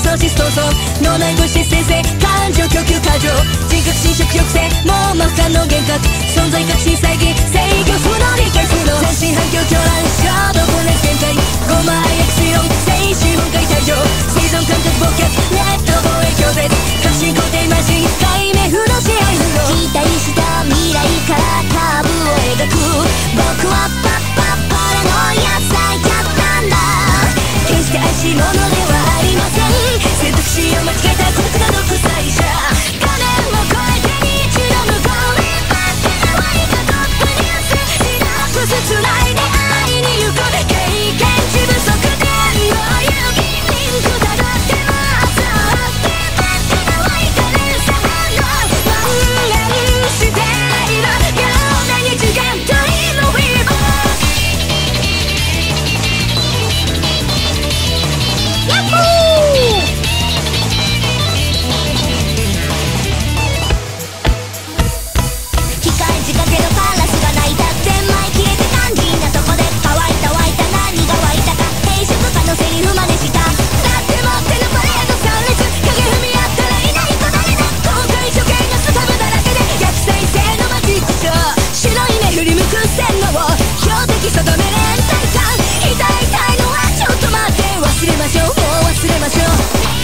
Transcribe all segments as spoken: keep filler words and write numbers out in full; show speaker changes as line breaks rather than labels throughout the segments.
相思相想脳内物質生成感情供給過剰人格侵食抑制もう真っ赤の幻覚存在確信猜疑制御不能理解不能全身反響狂乱衝動分裂限界ごまい薬水論精神崩壊退場生存感覚忘却ネット防衛拒絶革新肯定マシン解明不能支配不能期待した未来からタブを描く僕はパッパッパラノイア咲いちゃったんだ決して怪しいものではありません選択肢を間違えた孤独な独裁者画面を越えて一度向こうへバッて可愛いかトップニュースシナプスつないで会いに行く経験値不足でどういう筋肉たどってますってバッて可愛いか連鎖反応蔓延しているような二次元タイムウィーバーヤッホー機械仕掛けのカラスが鳴いたゼンマイ消えて肝心なとこで乾いた湧いた何が湧いたか定食家のセリフ真似しただって持ってのパレードさん列影踏み合ったらいない子誰だ公開処刑のスカブだらけで逆再生のマジックショー白い目振り向く洗脳を標的定め連帯感痛い痛いのはちょっと待って忘れましょうもう忘れましょう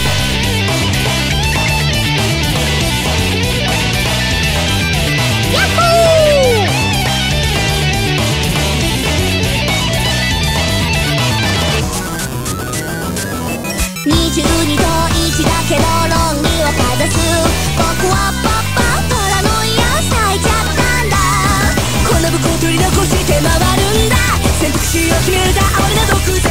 ヤッホーにじゅうにといちだけの論理をかざす僕はパッパパラノイア咲いちゃったんだこの武功取り残して回るんだ選択肢を決めるだ哀れな独